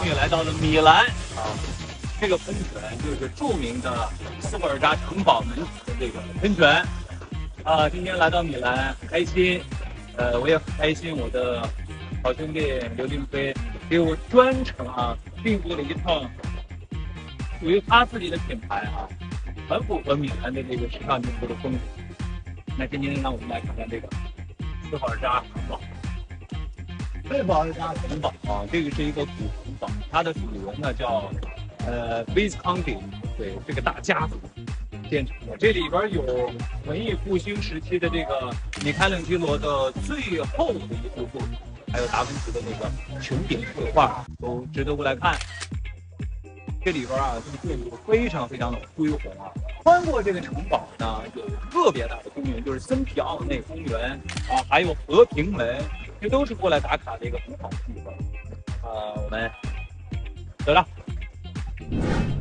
于来到了米兰啊，这个喷泉就是著名的斯普尔扎城堡门口的这个喷泉啊。今天来到米兰，很开心，我也很开心，我的好兄弟刘俊飞给我专程订做了一趟属于他自己的品牌很符合米兰的这个时尚民族的风格。那今天让我们来看看这个斯普尔扎城堡。斯普尔扎城堡这个是一个古城堡，它的主人呢叫Visconti， 对，这个大家族建成的。这里边有文艺复兴时期的这个米开朗基罗的最后的一幅作品，还有达芬奇的那个穹顶绘画，都值得过来看。这里边这个建筑非常非常的恢宏穿过这个城堡呢，有特别大的公园，就是森皮奥内公园还有和平门，这都是过来打卡的一个很好的地方。我们走了。